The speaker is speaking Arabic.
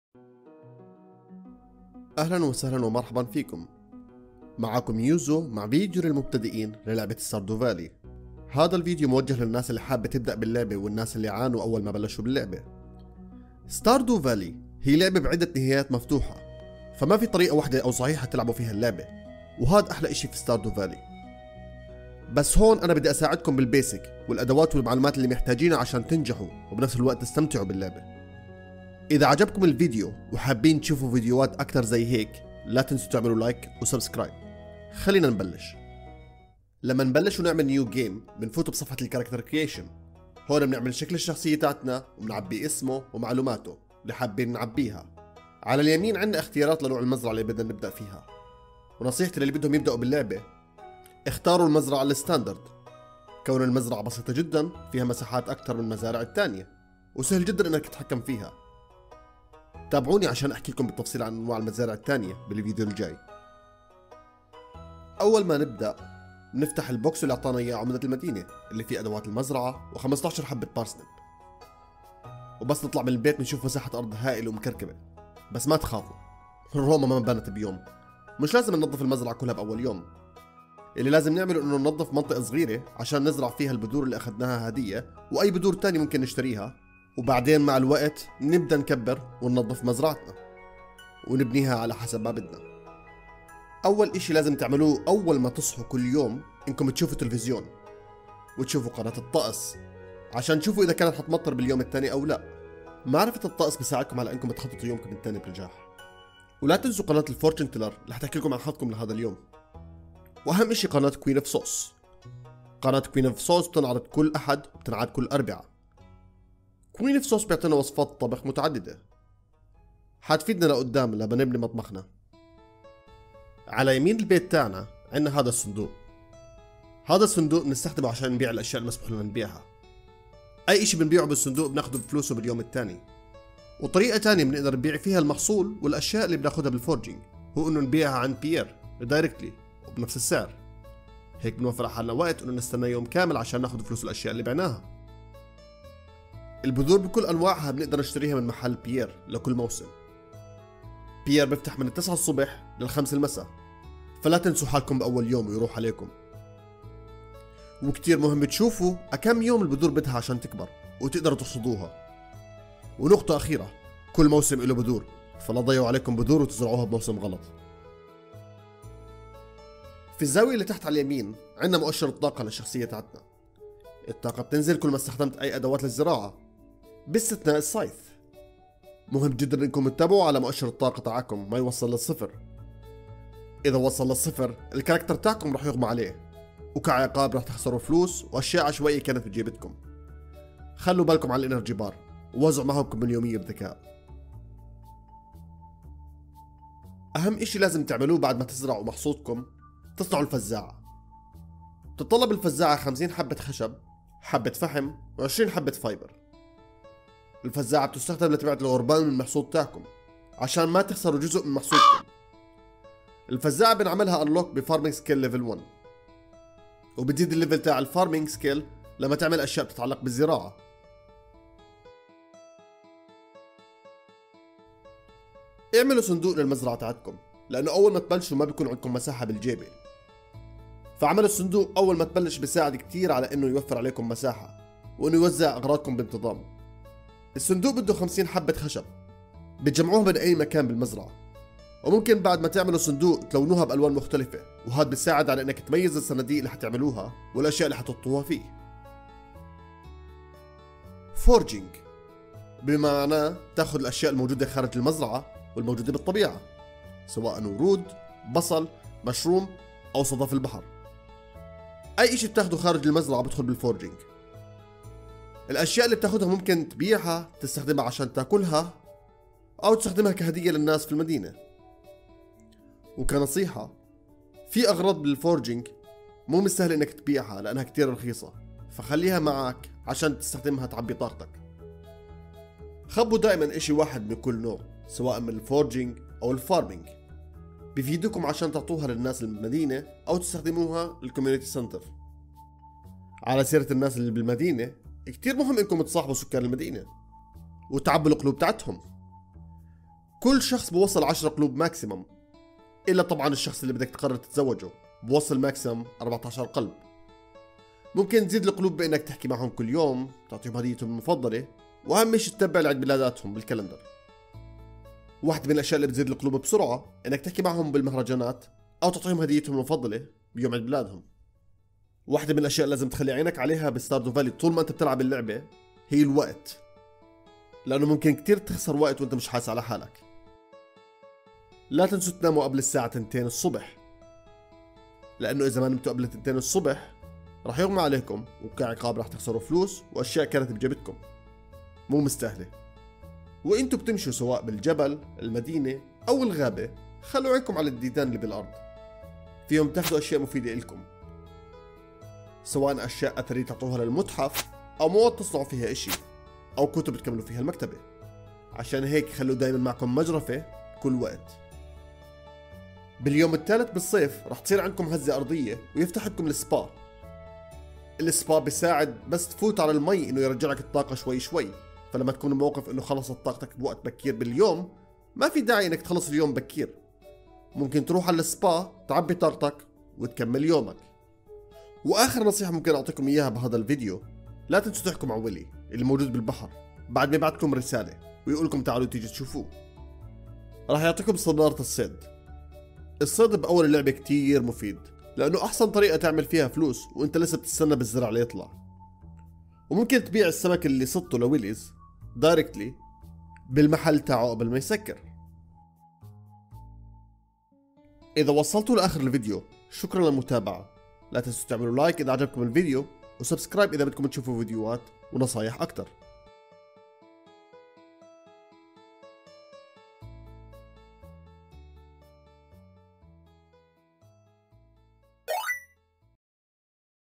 أهلا وسهلا ومرحبا فيكم. معكم يوزو مع فيديو للمبتدئين للعبة ستاردو فالي. هذا الفيديو موجه للناس اللي حابة تبدأ باللعبة والناس اللي عانوا أول ما بلشوا باللعبة. ستاردو فالي هي لعبة بعدة نهايات مفتوحة، فما في طريقة واحدة أو صحيحة تلعبوا فيها اللعبة، وهذا أحلى إشي في ستاردو فالي. بس هون أنا بدي أساعدكم بالبيسك والأدوات والمعلومات اللي محتاجينها عشان تنجحوا وبنفس الوقت تستمتعوا باللعبة. إذا عجبكم الفيديو وحابين تشوفوا فيديوهات أكتر زي هيك، لا تنسوا تعملوا لايك وسبسكرايب. خلينا نبلش. لما نبلش ونعمل نيو جيم بنفوت بصفحة الكاركتر كرييشن. هون بنعمل شكل الشخصية تاعتنا وبنعبي اسمه ومعلوماته اللي حابين نعبيها. على اليمين عندنا اختيارات لنوع المزرعة اللي بدنا نبدأ فيها، ونصيحتي للي بدهم يبدأوا باللعبة اختاروا المزرعة الستاندرد، كون المزرعة بسيطة جدا فيها مساحات أكتر من المزارع الثانية وسهل جدا إنك تتحكم فيها. تابعوني عشان أحكي لكم بالتفصيل عن أنواع المزارع الثانية بالفيديو الجاي. أول ما نبدأ نفتح البوكس اللي أعطانا إياه عمدة المدينة اللي فيه أدوات المزرعة و15 حبة بارسنب، وبس نطلع من البيت بنشوف مساحة أرض هائلة ومكركبة. بس ما تخافوا، روما ما بنت بيوم، مش لازم ننظف المزرعة كلها بأول يوم. اللي لازم نعمله إنه ننظف منطقة صغيرة عشان نزرع فيها البذور اللي أخذناها هدية وأي بذور تانية ممكن نشتريها، وبعدين مع الوقت نبدأ نكبر وننظف مزرعتنا ونبنيها على حسب ما بدنا. أول إشي لازم تعملوه أول ما تصحوا كل يوم إنكم تشوفوا تلفزيون وتشوفوا قناة الطقس عشان تشوفوا إذا كانت حتمطر باليوم الثاني أو لا. معرفة الطقس بيساعدكم على إنكم تخططوا يومكم الثاني بنجاح. ولا تنسوا قناة الفورتشن تيلر اللي حتحكي لكم عن حظكم لهذا اليوم. وأهم إشي قناة كوين اوف صوص. قناة كوين اوف صوص بتنعرض كل أحد وبتنعاد كل أربعاء. كوين اوف صوص بيعطينا وصفات طبخ متعددة حتفيدنا لقدام لما نبني مطبخنا. على يمين البيت تاعنا عندنا هذا الصندوق. هذا الصندوق بنستخدمه عشان نبيع الاشياء المسموح لنا نبيعها. اي اشي بنبيعه بالصندوق بناخده بفلوسه باليوم الثاني. وطريقة تانية بنقدر نبيع فيها المحصول والاشياء اللي بناخدها بالفورجينج هو انه نبيعها عند بيير دايركتلي وبنفس السعر. هيك بنوفر حالنا وقت انه نستنى يوم كامل عشان ناخد فلوس الاشياء اللي بعناها. البذور بكل انواعها بنقدر نشتريها من محل بيير لكل موسم. بيير بيفتح من 9 الصبح لل5 المساء، فلا تنسوا حالكم بأول يوم ويروح عليكم. وكتير مهم تشوفوا أكم يوم البذور بدها عشان تكبر وتقدروا تحصدوها. ونقطة أخيرة، كل موسم له بذور، فلا تضيعوا عليكم بذور وتزرعوها بموسم غلط. في الزاوية اللي تحت على اليمين عندنا مؤشر الطاقة للشخصية تاعتنا. الطاقة بتنزل كل ما استخدمت أي أدوات للزراعة باستثناء الصيف. مهم جدا انكم تتابعوا على مؤشر الطاقة تاعكم ما يوصل للصفر. إذا وصل للصفر الكاركتر تاعكم رح يغمى عليه، وكعقاب رح تخسروا فلوس وأشياء عشوائية كانت بجيبتكم. خلوا بالكم على الانرجي بار ووزعوا مهامكم اليومية بذكاء. أهم إشي لازم تعملوه بعد ما تزرعوا محصولكم تصنعوا الفزاعة. تتطلب الفزاعة 50 حبة خشب، حبة فحم و20 حبة فايبر. الفزاعة بتستخدم لتبعد الغربان من المحصول تاعكم عشان ما تخسروا جزء من محصولكم. الفزاعة بنعملها انلوك بفارمينج سكيل ليفل 1، وبتزيد الليفل تاع الفارمينج سكيل لما تعمل اشياء بتتعلق بالزراعة. اعملوا صندوق للمزرعة تاعتكم لانه اول ما تبلشوا ما بيكون عندكم مساحة بالجيبة، فعمل الصندوق اول ما تبلش بيساعد كتير على انه يوفر عليكم مساحة وانه يوزع اغراضكم بانتظام. الصندوق بده 50 حبة خشب بتجمعوها من اي مكان بالمزرعة، وممكن بعد ما تعملوا صندوق تلونوها بألوان مختلفة، وهذا بيساعد على انك تميز الصناديق اللي حتعملوها والاشياء اللي حتحطوها فيه. فورجينج بما معناه تاخذ الاشياء الموجودة خارج المزرعة والموجودة بالطبيعة، سواء ورود، بصل، مشروم او صدف البحر. اي اشي بتاخده خارج المزرعة بدخل بالفورجينج. الاشياء اللي بتاخدها ممكن تبيعها، تستخدمها عشان تاكلها او تستخدمها كهدية للناس في المدينة. وكنصيحة، في أغراض بالفورجينج مو مستاهل إنك تبيعها لأنها كتير رخيصة، فخليها معك عشان تستخدمها تعبي طاقتك. خبوا دائما إشي واحد من كل نوع سواء من الفورجينج أو الفارمينج، بيفيدكم عشان تعطوها للناس المدينة أو تستخدموها للكوميونيتي سنتر. على سيرة الناس اللي بالمدينة، كتير مهم إنكم تصاحبوا سكان المدينة وتعبوا القلوب تاعتهم. كل شخص بوصل 10 قلوب ماكسيمم، إلا طبعا الشخص اللي بدك تقرر تتزوجه بوصل ماكسيمم 14 قلب. ممكن تزيد القلوب بإنك تحكي معهم كل يوم، تعطيهم هديتهم المفضلة، وأهم شيء تتبع عيد ميلاداتهم بالكالندر. واحدة من الأشياء اللي بتزيد القلوب بسرعة إنك تحكي معهم بالمهرجانات أو تعطيهم هديتهم المفضلة بيوم عيد ميلادهم. واحدة من الأشياء اللي لازم تخلي عينك عليها بستاردو فالي طول ما أنت بتلعب اللعبة هي الوقت، لأنه ممكن كتير تخسر وقت وأنت مش حاسس على حالك. لا تنسوا تناموا قبل الساعة 2 الصبح، لأنه إذا ما نمتوا قبل 2 الصبح رح يغمى عليكم وكعقاب رح تخسروا فلوس وأشياء كانت بجيبتكم مو مستاهلة. وإنتوا بتمشوا سواء بالجبل، المدينة أو الغابة، خلوا عينكم على الديدان اللي بالأرض، فيهم تاخذوا أشياء مفيدة إلكم، سواء أشياء أثرية تعطوها للمتحف أو مواد تصنعوا فيها إشي أو كتب تكملوا فيها المكتبة. عشان هيك خلوا دايما معكم مجرفة كل وقت. باليوم الثالث بالصيف رح تصير عندكم هزة أرضية ويفتح لكم السبا. السبا بيساعد بس تفوت على المي إنه يرجع لك الطاقة شوي شوي، فلما تكون بموقف إنه خلصت طاقتك بوقت بكير باليوم ما في داعي إنك تخلص اليوم بكير، ممكن تروح على السبا تعبي طاقتك وتكمل يومك. وآخر نصيحة ممكن أعطيكم إياها بهذا الفيديو، لا تنسوا تحكوا مع ويلي اللي موجود بالبحر بعد ما يبعتكم رسالة ويقولكم تعالوا تيجي تشوفوه. راح يعطيكم صنارة الصيد. الصيد بأول اللعبة كتير مفيد، لأنه أحسن طريقة تعمل فيها فلوس وإنت لسه بتستنى بالزرع ليطلع. وممكن تبيع السمك اللي صدته لويليز دايركتلي بالمحل تاعه قبل ما يسكر. إذا وصلتوا لآخر الفيديو شكرا للمتابعة. لا تنسوا تعملوا لايك إذا عجبكم الفيديو، وسبسكرايب إذا بدكم تشوفوا فيديوهات ونصايح أكتر.